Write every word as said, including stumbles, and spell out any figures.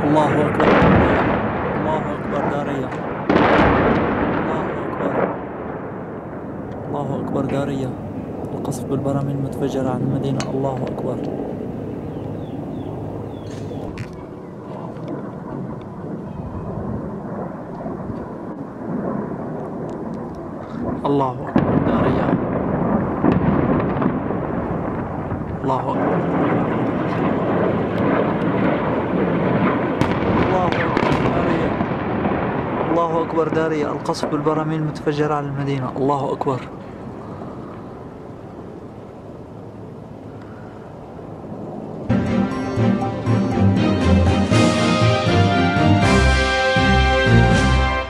الله أكبر دارية. الله أكبر دارية. الله أكبر. الله أكبر دارية. القصف بالبراميل المتفجرة على المدينة. الله أكبر. الله أكبر دارية. الله أكبر. الله أكبر دارية. الله أكبر دارية. القصف بالبراميل المتفجرة على المدينة. الله أكبر.